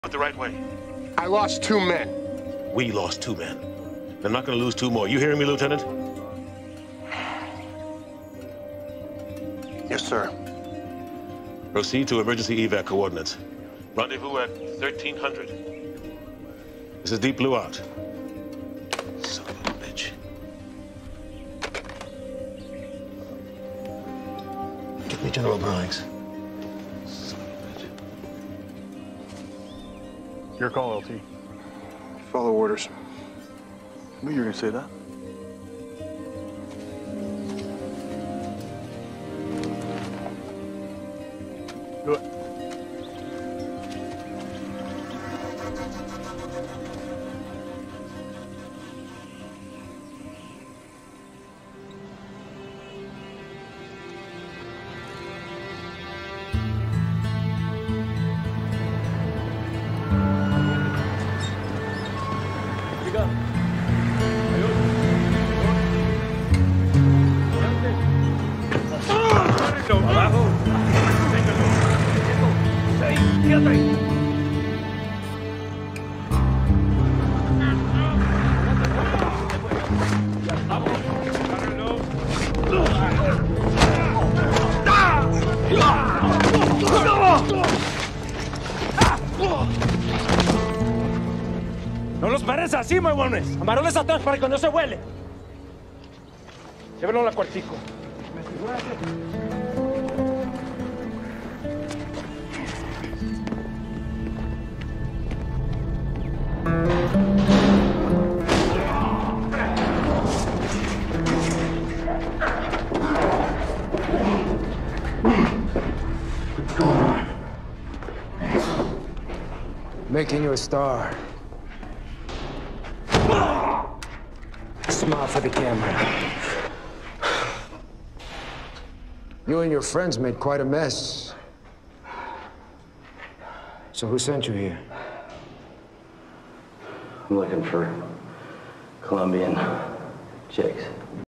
the right way. I lost 2 men. We lost 2 men. They're not going to lose 2 more. You hearing me, Lieutenant? Yes, sir. Proceed to emergency evac coordinates. Rendezvous at 1300. This is Deep Blue out. Son of a bitch. Get me General Braggs. Son of a bitch. Your call, LT. Follow orders. I knew you were going to say that. Do it. Abajo. Seis, 7. No los pares así, huevones. Amarones atrás para que no se vuele. Llévenlo al cuartico. Making you a star. Smile for the camera. You and your friends made quite a mess. So who sent you here? I'm looking for Colombian chicks.